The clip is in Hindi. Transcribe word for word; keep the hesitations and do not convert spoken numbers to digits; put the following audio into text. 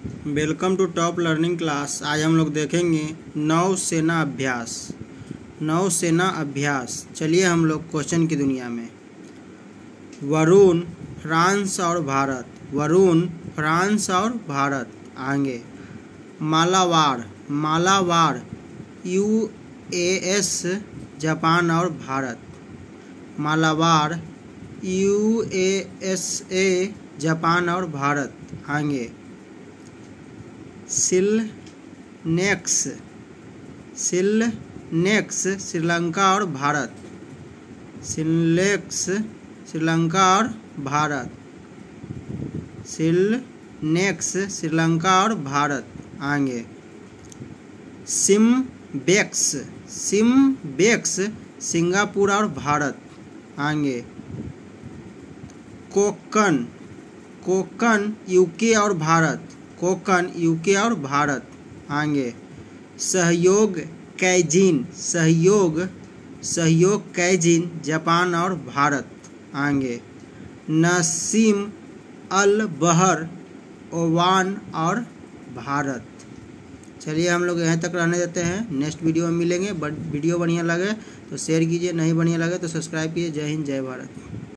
Welcome to top learning class. आज हम लोग देखेंगे नौसेना अभ्यास। नौसेना अभ्यास। चलिए हम लोग क्वेश्चन की दुनिया में। वरुण, फ्रांस और भारत। वरुण, फ्रांस और भारत। आगे मालाबार। मालाबार, यूएस, जापान और भारत। मालाबार, यूएसए, जापान और भारत। आगे सिलनेक्स। सिलनेक्स, श्रीलंका और भारत। सिलनेक्स, श्रीलंका और भारत। सिलनेक्स, श्रीलंका और भारत। आगे सिम्बेक्स। सिम्बेक्स, सिंगापुर और भारत। आगे कोकन। कोकन, यूके और भारत। कोकन, यूके और भारत। आगे सहयोग कैजिन। सहयोग सहयोग कैजिन, जापान और भारत। आगे नसीम अल बहर, ओमान और भारत। चलिए हम लोग यहाँ तक रहने देते हैं। नेक्स्ट वीडियो में मिलेंगे। बट वीडियो बढ़िया लगे तो शेयर कीजिए, नहीं बढ़िया लगे तो सब्सक्राइब कीजिए। जय हिंद, जय भारत।